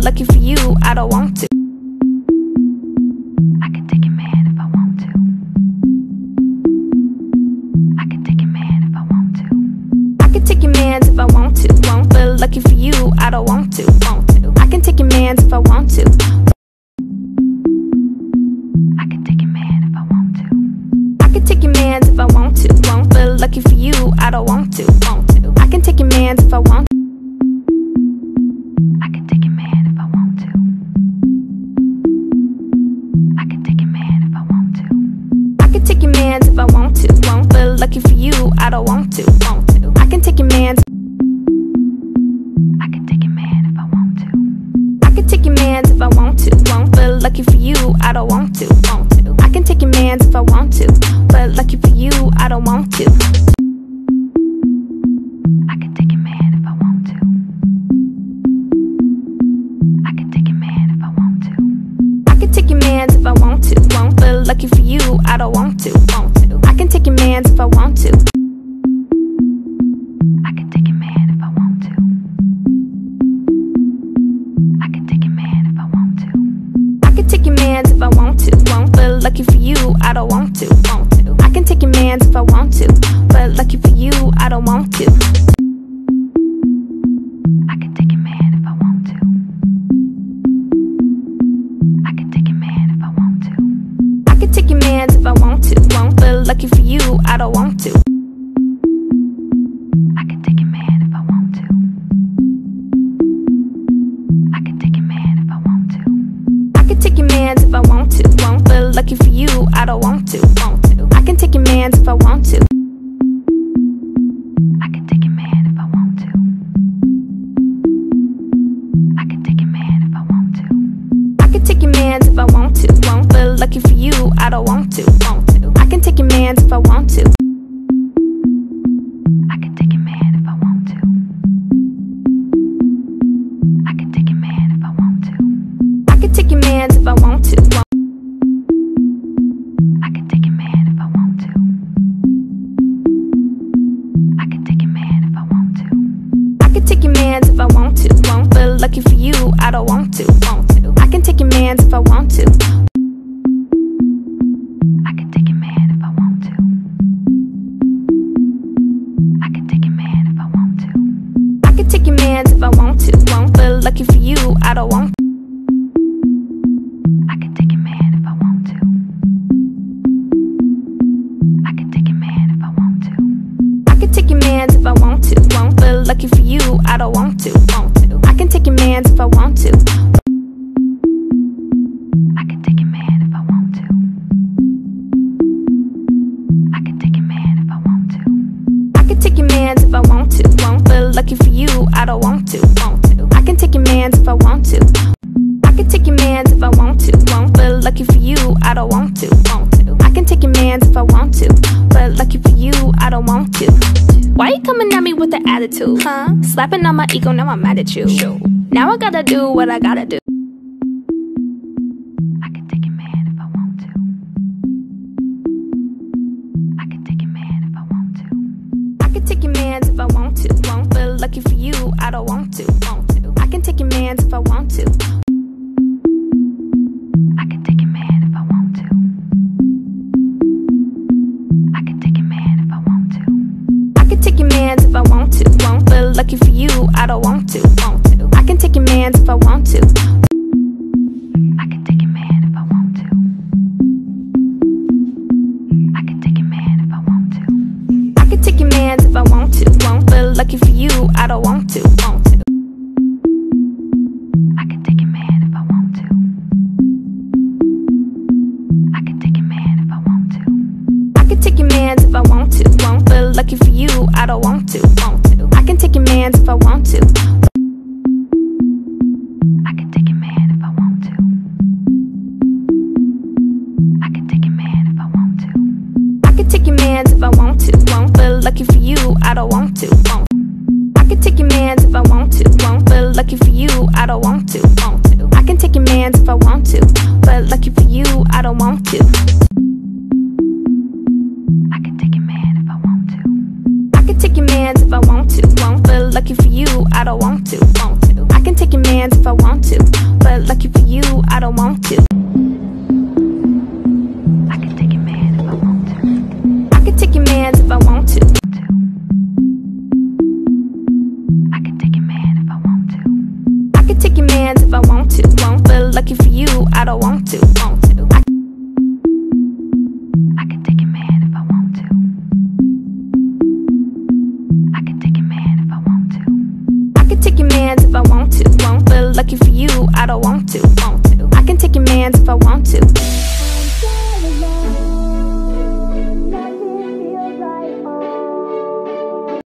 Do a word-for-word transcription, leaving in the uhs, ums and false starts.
lucky for you, I don't want to. I can take your man if I want to. I can take your man if I want to. I can take your mans if I want to. Won't, but lucky for you, I don't want to. Want to. I can take your mans if I want to. I can take your man if I want to. I can take your mans if I want to. Won't, but lucky for you, I don't want to. Want to. I can take your mans if I want to. I can take your man if I want to. I can take your man if I want to. I can take your mans if I want to. Won't, but lucky for you, I don't want to. Want to. I can take your mans. I can take your man if I want to. I can take your mans if I want to. Won't, but lucky for you, I don't want to. Want to. I can take your mans if I want to. But lucky for you, I don't want to. I can take your man if I want to. I can take your man if I want to. I can take your mans if I want to. Won't, but lucky for you, I don't want to. Want to. I can take your mans if I want to. I can take your man if I want to. I can take your man if I want to. I can take your mans if I want to. Won't, but lucky for you, I don't want to. Want to. I can take your mans if I want to. But lucky for you, I don't want to. I can take your man if I want to. I can take your man if I want to. I can take your mans if I want to. Won't, but lucky for you, I don't want to. I can take your man if I want to. I can take your man if I want to. I can take your mans if I want to. Won't, but lucky for you, I don't want to. Want to. I can take your mans if I want to. I can take your man if I want to. I can take your man if I want to. I can take your mans if I want to. Won't, but lucky for you, I don't want to. Want to. I can take your mans if I want to. I can take your man if I want to. I can take your man if I want to. I can take your mans if I want to. I can take your man if I want to. I can take your man if I want to. I can take your mans if I want to. Won't, but lucky for you, I don't want to. Want to. I can take your mans if I want to. I can take your man if I want to. I can take your man if I want to. I can take your mans if I want to. Won't, but lucky for you, I don't want to. I can take your man if I want to. I can take your man if I want to. I can take your mans if I want to. Won't, but lucky for you, I don't want to. Want to. I can take your mans if I want to. I can take your man if I want to. I can take your man if I want to. I can take your mans if I want to. Won't, but lucky for you, I don't want to. Want to. I can take your mans if I want to. I can take your mans if I want to. Won't, but lucky for you, I don't want to. Want to. I can take your mans if I want to. But lucky for you, I don't want to. Why you coming at me with the attitude? Huh? Slapping on my ego, now I'm mad at you. Sure. Now I gotta do what I gotta do. I can take your man if I want to. I can take your man if I want to. I can take your mans if I want to. Won't, but lucky for you, I don't want to. Want to. I can take your mans if I want to. I can take your man if I want to. I can take your man if I want to. I can take your mans if I want to. Won't, but lucky for you, I don't want to. Want to. I can take your mans if I want to. I can take your man if I want to. I can take your man if I want to. I can take your mans if I want to. Won't, but lucky for you, I don't want to. Want to. I can take your man if I want to. I can take your man if I want to. I can take your mans if I want to. Won't, but lucky for you, I don't want to. Want to. I can take your mans if I want to. I can take your man if I want to. I can take your man if I want to. I can take your mans if I want to. Won't, but lucky for you, I don't want to. Want. I can take your mans if I want to. Won't, but lucky for you, I don't want to. Want to. I can take your mans if I want to. But lucky for you, I don't want to. I can take your man if I want to. I can take your mans if I want to. Want, but lucky for you, I don't want to. Want to. I can take your mans if I want to, but lucky for you, I don't want to. I can take your man if I want to. I can take your mans if I want to. I can take your man if I want to. I can take your mans if I want to, won't, but lucky for you, I don't want to, want to. I, I can take your man if I want to. I can take your man if I want to. I can take your mans if I want to, won't, but lucky for you, I don't want to, want to. I can take your mans if I want to.